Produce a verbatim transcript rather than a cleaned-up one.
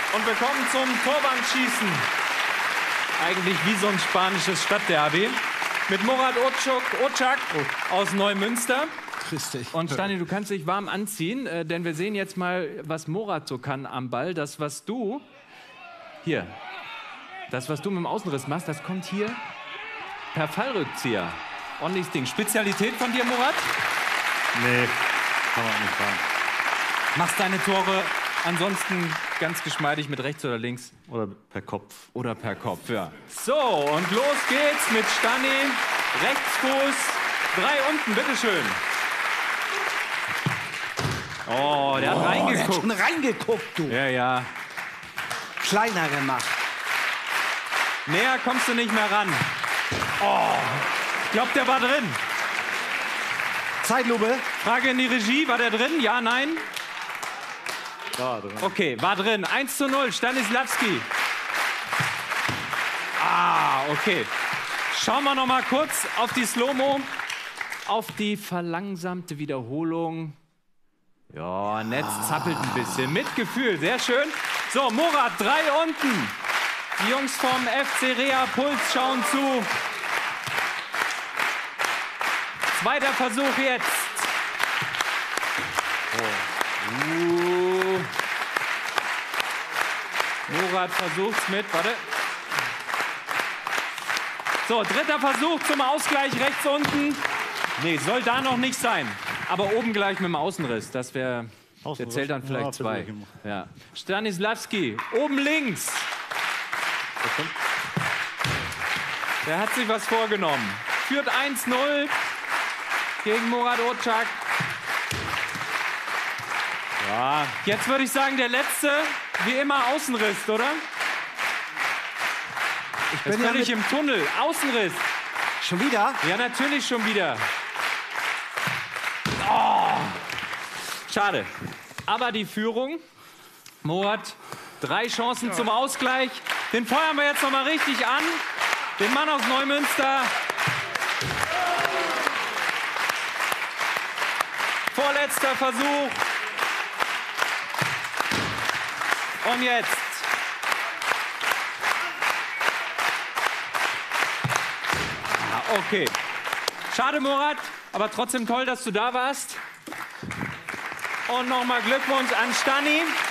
Und wir kommen zum Torwandschießen. Eigentlich wie so ein spanisches Stadtderby. Mit Murat Ocak aus Neumünster. Richtig. Und Stani, du kannst dich warm anziehen, äh, denn wir sehen jetzt mal, was Murat so kann am Ball. Das, was du hier, das, was du mit dem Außenriss machst, das kommt hier per Fallrückzieher. Ordentliches Ding. Spezialität von dir, Murat? Nee, kann man nicht sagen. Machst deine Tore ansonsten ganz geschmeidig mit rechts oder links? Oder per Kopf. Oder per Kopf, ja. So, und los geht's mit Stani. Rechtsfuß, drei unten, bitteschön. Oh, der hat Oh, der hat reingeguckt. schon reingeguckt, du. Ja, ja. Kleiner gemacht. Näher kommst du nicht mehr ran. Oh, ich glaube, der war drin. Zeitlupe. Frage in die Regie, war der drin? Ja, nein? Da drin. Okay, war drin. eins zu null, Stanislavski. Ah, okay. Schauen wir noch mal kurz auf die Slow-Mo, auf die verlangsamte Wiederholung. Ja, Netz zappelt ein bisschen. Mit Gefühl, sehr schön. So, Murat, drei unten. Die Jungs vom F C Rea Puls schauen zu. Zweiter Versuch jetzt. Oh. Uh. Murat versucht's mit, warte. So, dritter Versuch zum Ausgleich rechts unten. Nee, soll da noch nicht sein. Aber oben gleich mit dem Außenriss. Das wäre, der zählt dann vielleicht Ja, zwei. Ja. Stanislavski, oben links. Der hat sich was vorgenommen. Führt eins null gegen Murat Ocak. Ja, jetzt würde ich sagen, der letzte, wie immer, Außenriss, oder? Ich Jetzt bin ja bin ich mit... im Tunnel. Außenriss. Schon wieder? Ja, natürlich schon wieder. Oh, schade. Aber die Führung. Murat, drei Chancen zum Ausgleich. Den feuern wir jetzt noch mal richtig an. Den Mann aus Neumünster. Vorletzter Versuch. Und jetzt. Ah, okay. Schade, Murat, aber trotzdem toll, dass du da warst. Und nochmal Glückwunsch an Stani.